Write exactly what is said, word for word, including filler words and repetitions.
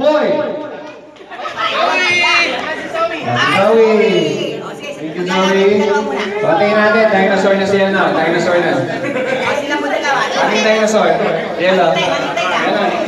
Boy! Zoe! Thank you, Zoe. Patingin natin, dinosaur na siya na. Dinosaur na. Sila mo dalawa. Ating dinosaur. Yellow. Yellow.